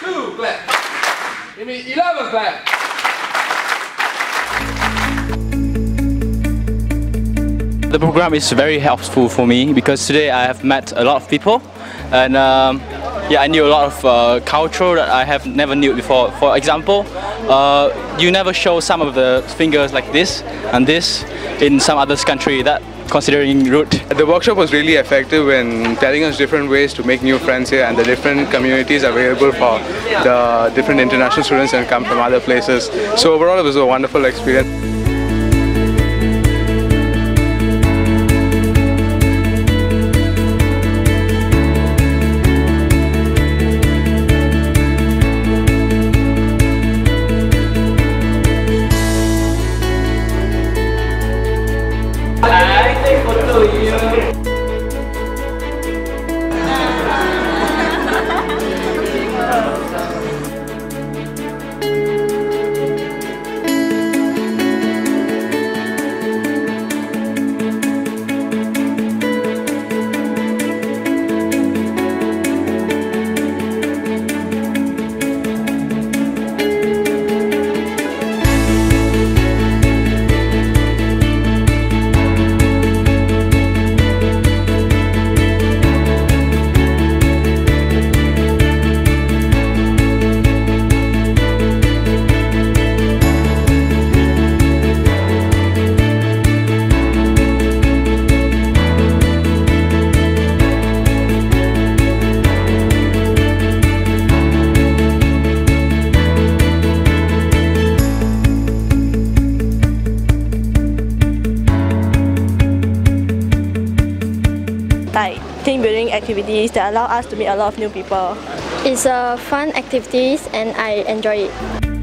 2, clap. Give me 11, clap. The program is very helpful for me because today I have met a lot of people, and yeah, I knew a lot of culture that I have never knew before. For example, you never show some of the fingers like this and this in some other country. That considering rude. The workshop was really effective in telling us different ways to make new friends here and the different communities available for the different international students that come from other places. So overall it was a wonderful experience. I take photo you. Like team building activities that allow us to meet a lot of new people. It's a fun activities and I enjoy it.